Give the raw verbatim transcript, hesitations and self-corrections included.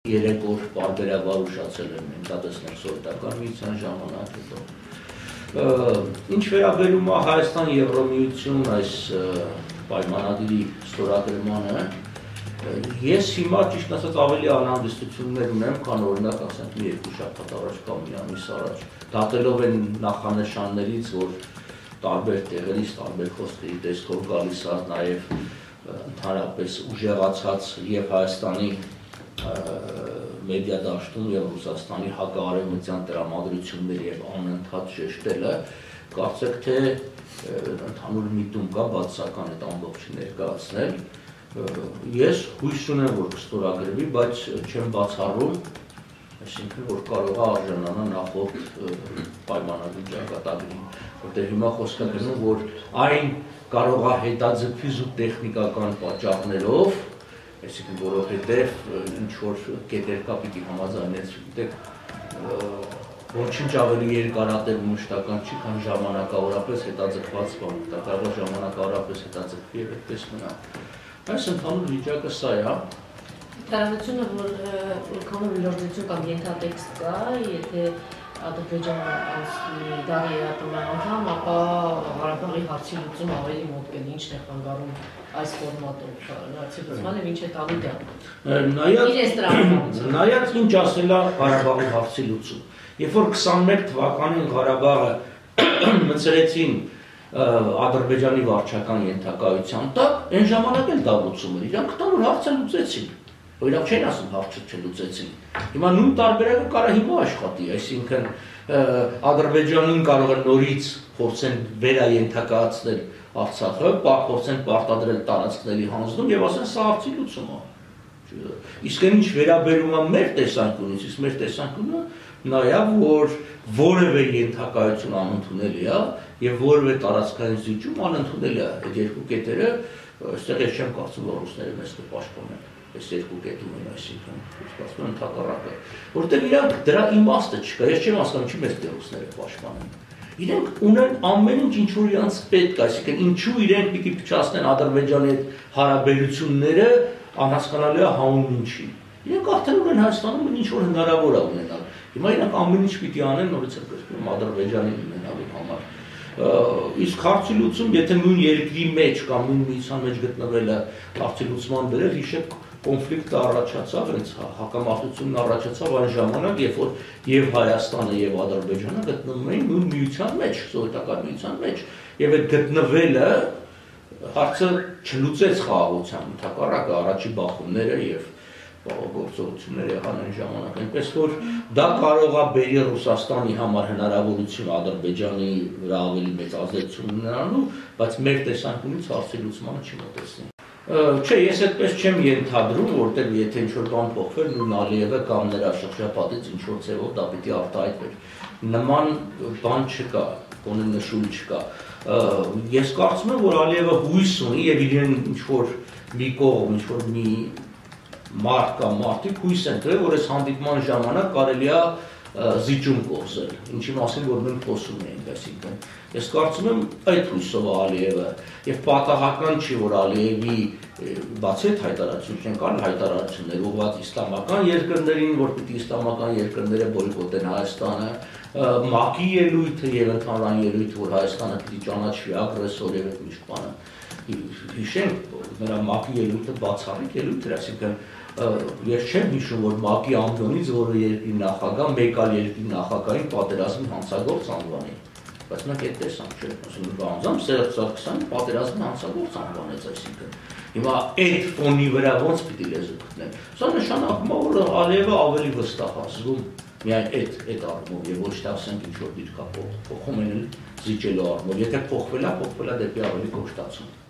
Երեք օր պարբերաբար ուշացել եմ Տնտեսական սովետական միության ժամանակ հետո։ Ինչ վերաբերում է Հայաստան-Եվրամիություն այս պայմանագրի ստորագրմանը, ես հիմա ճիշտ ասած ավելի անհանգստություններ ունեմ, քան օրինակ ասենք մի երկու շաբաթ առաջ կամ մի ամիս առաջ, դատելով են նախանշաններից, որ տարբեր տեղերից, տարբեր խոսքերի տեսքով գալիս է նաև ընդհանրապես ուժեղացած եւ Հայաստանի մեդիա դաշտում եւ Ռուսաստանի հակաարևմտյան տրամադրությունների եւ անընդհատ շեշտելը, կարծեք թե ընդհանուր միտում կա բացասական այդ ամբողջը ներկայացնել։ Ես հույս ունեմ, որ կստորագրվի, բայց չեմ բացառում, այսինքն որ կարող է արժանանա նախորդ պայմանագրի ճակատագրին, որտեղ հիմա խոսքը գնում, որ այն կարող է հետաձգվի զուտ տեխնիկական պատճառներով, այսինքն որովհետև ինչ-որ կետեր կա պիտի համաձայնեցվի, գիտեք, ոչինչ ավելի երկարատև ու մշտական չի, քան ժամանակավորապես հետաձգված բան, դա կարող է ժամանակավորապես հետաձգվի եւ այդպես մնա։ Այս ընդհանուր վիճակը սա է, հա։ Տարածությունը, որ որքանով ոլորտություն կամ ենթատեքստ կա, եթե Ադրբեջանը անցնի դարի ատոմային անդամ, ապա Ղարաբաղի հարցի լուծում ավելի մոտ կլինի, ինչն է խանգարում այս ֆորմատով հարցի լուծմանը, ինչ է տալու դա։ Նայած ինչ ասել է Ղարաբաղի հարցի լուծում։ Երբ որ քսանմեկ թվականին Ղարաբաղը մտցրեցին Ադրբեջանի վարչական ենթակայության տակ, այն ժամանակ էլ դա լուծում էր, իրանք տան հարցը լուծեցին։ Օրինակ չեն ասում հարցը չլուծեցին։ Հիմա նույն տարբերակը կարա հիմա աշխատի, այսինքն Ադրբեջանին կարող է նորից փորձեն վերաենթակայացնել Արցախը, փորձեն պարտադրել տարածքների հանձնում եւ ասեն սա հարցի լուծում է։ Իսկ այն ինչ վերաբերում է մեր տեսանկյունից, իսկ մեր տեսանկյունը նաեւ որ որևէ ենթակայություն անընդունելի է եւ որևէ տարածքային զիջում անընդունելի է։ Այդ երկու կետերը այստեղ ես չեմ կարծում որ ռուսները մեզ կպաշտպանեն։ Այս երկու կետում են, այսինքն, ասում են ընդհակառակը, որտեղ իրանք դրա իմաստը չկա, ես չեմ հասկանում ինչի մեզ ռուսները պաշտպանեն։ Իրենք ունեն ամեն ինչ ինչ որ իրանց պետք է, այսինքն ինչու իրենք պիտի փչացնեն Ադրբեջանի հետ հարաբերությունները անհասկանալի է հանուն ինչի։ Իրենք արդեն ունեն Հայաստանում ինչ որ հնարավոր է ունենալ։ Հիմա իրանք ամեն ինչ պիտի անեն նորից կրկնում Ադրբեջանին ունենալու համար։ Իսկ հարցի լուծում, եթե նույն երկրի մեջ կամ նույն միության մեջ գտնվելը հարցի լուծման բերել, հիշեք կոնֆլիկտը առաջացավ, հենց հակամարտությունն առաջացավ այն ժամանակ, երբ որ եւ Հայաստանը եւ Ադրբեջանը գտնվում էին նույն միության մեջ, սովետական միության մեջ, եւ այդ գտնվելը հարցը չլուծեց խաղաղության ընդհակառակը առաջի բախումները եւ գործողությունները եղան այն ժամանակ, այնպես որ դա կարող է բերի Ռուսաստանի համար հնարավորություն Ադրբեջանի վրա ավելի մեծ ազդեցություն ունենալու, բայց մեր տեսանկյունից հարցի լուծմանը չի մոտեցնի։ Չէ, ես այդպես չեմ ենթադրում, որտեղ եթե ինչ-որ բան փոխվեր, նույն Ալիևը կամ նրա շրջապատից ինչ-որ ձևով դա պիտի արտահայտվեր։ Նման բան չկա, գոնե նշույլ չկա։ Ես կարծում եմ, որ Ալիևը հույս ունի եւ իրեն ինչ-որ մի կողմ, ինչ-որ մի մարդ կամ մարդիկ հույս են տվել, որ այս հանդիպման ժամանակ կարելի է զիջում կողզել, ինչի մասին որ մենք խոսում էինք, այսինքն ես կարծում եմ այդ հույսով է Ալիևը եւ պատահական չի որ Ալիևի բացի այդ հայտարարություններ կան հայտարարություններ ուղղված իսլամական երկրներին, որ պիտի իսլամական երկրները բոյկոտեն Հայաստանը, ՄԱԿ-ի ելույթը եւ ընդհանրային ելույթը, որ Հայաստանը պիտի ճանաչվի ագրեսոր եւ այդ միշտ բանը։ Հիշենք նրա ՄԱԿ-ի ելույթը բացառիկ ելույթ էր, այսինքն ես չեմ հիշում, որ ՄԱԿ-ի անդոնից որը երկրի նախագահ, մեկ այլ երկրի նախագահին պատերազմի հանցագործ անվանի։ Բայց մենք այդ տեսանք, չէ՞, ասում անձամբ Սերժ Սարգսյանը պատերազմի հանցագործ անվանեց, այսինքն հիմա այդ ֆոնի վրա ոնց պիտի լեզու գտնեն։ Սա նշանակում է, որ Ալիևը ավելի վստահ է զգում միայն այդ այդ առումով եւ ոչ թե ասենք ինչ որ դիրքա փոխում են զիջելու առումով։ Եթե փոխվել է, փոխվել է դեպի ավելի կոշտացում։